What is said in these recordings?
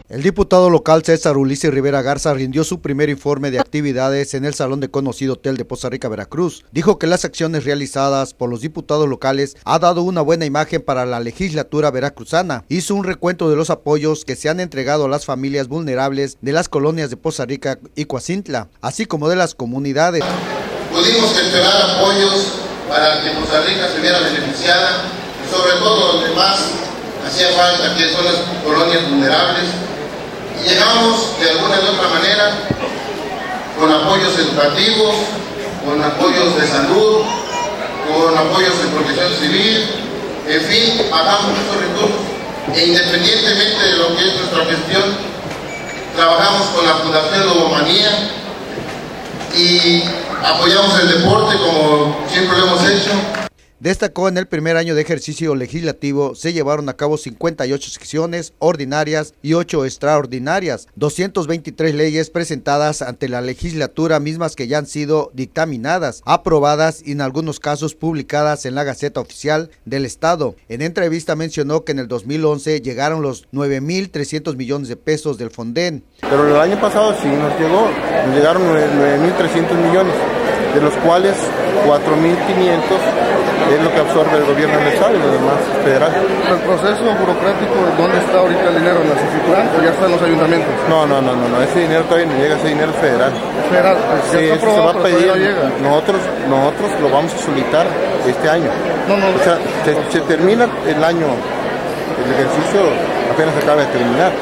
El diputado local César Ulises Rivera Garza rindió su primer informe de actividades en el Salón de Conocido Hotel de Poza Rica, Veracruz. Dijo que las acciones realizadas por los diputados locales ha dado una buena imagen para la legislatura veracruzana. Hizo un recuento de los apoyos que se han entregado a las familias vulnerables de las colonias de Poza Rica y Coacintla, así como de las comunidades. Pudimos gestionar apoyos para que Poza Rica se viera beneficiada, y sobre todo donde más hacía falta, que son las colonias vulnerables. Y llegamos de alguna de otra manera con apoyos educativos, con apoyos de salud, con apoyos de protección civil, en fin, pagamos muchos recursos. E independientemente de lo que es nuestra gestión, trabajamos con la Fundación Lobomanía y apoyamos el deporte como siempre lo hemos hecho. Destacó en el primer año de ejercicio legislativo se llevaron a cabo 58 sesiones ordinarias y 8 extraordinarias, 223 leyes presentadas ante la legislatura, mismas que ya han sido dictaminadas, aprobadas y en algunos casos publicadas en la Gaceta Oficial del Estado. En entrevista mencionó que en el 2011 llegaron los 9.300 millones de pesos del Fonden. Pero el año pasado sí nos llegaron 9.300 millones, de los cuales 4.500 es lo que absorbe el gobierno del Estado y lo demás federal. ¿El proceso burocrático, dónde está ahorita el dinero? ¿En la Cifitrán o ya está en los ayuntamientos? No, ese dinero todavía no llega, ese dinero es federal. ¿Federal? Sí, eso se va a pedir, nosotros lo vamos a solicitar este año. O sea, se termina el año, el ejercicio apenas acaba de terminar,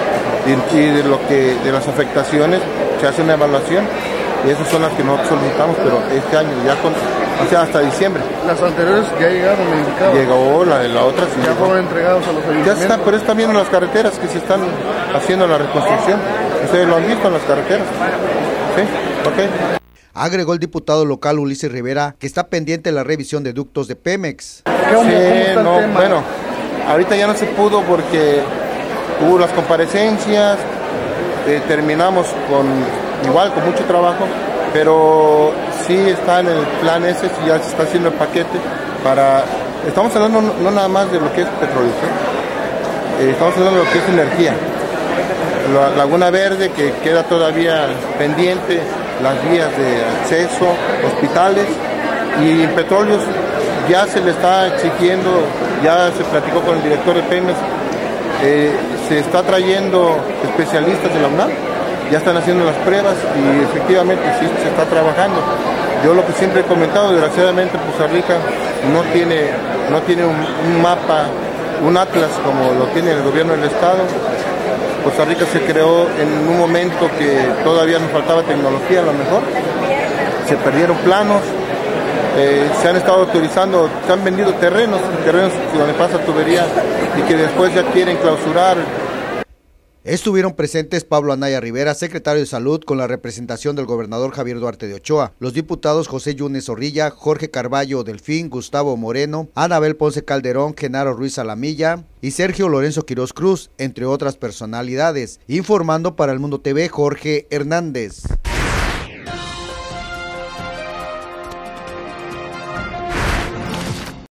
y de las afectaciones se hace una evaluación, y esas son las que nosotros solicitamos, pero este año ya hasta diciembre. Las anteriores ya llegaron, me indicaba. Llegó la otra, sí. Ya fueron entregados a los ayuntamientos. Ya está, pero está viendo las carreteras que se están haciendo la reconstrucción. Ustedes lo han visto en las carreteras. Sí, ok. Agregó el diputado local Ulises Rivera que está pendiente la revisión de ductos de Pemex. ¿Cómo está el tema? Bueno, ahorita ya no se pudo porque hubo las comparecencias, terminamos con mucho trabajo, pero sí está en el plan ese, sí ya se está haciendo el paquete estamos hablando no nada más de lo que es petróleo, estamos hablando de lo que es energía. La Laguna Verde, que queda todavía pendiente, las vías de acceso, hospitales, y en petróleos ya se le está exigiendo, ya se platicó con el director de Pemex, se está trayendo especialistas de la UNAM, ya están haciendo las pruebas y efectivamente sí se está trabajando. Yo lo que siempre he comentado, desgraciadamente Poza Rica no tiene un mapa, un atlas como lo tiene el gobierno del Estado. Poza Rica se creó en un momento que todavía nos faltaba tecnología, a lo mejor. Se perdieron planos, se han estado autorizando, se han vendido terrenos donde pasa tubería y que después ya quieren clausurar. Estuvieron presentes Pablo Anaya Rivera, secretario de Salud, con la representación del gobernador Javier Duarte de Ochoa, los diputados José Yunes Zorrilla, Jorge Carballo Delfín, Gustavo Moreno, Anabel Ponce Calderón, Genaro Ruiz Alamilla y Sergio Lorenzo Quirós Cruz, entre otras personalidades. Informando para El Mundo TV, Jorge Hernández.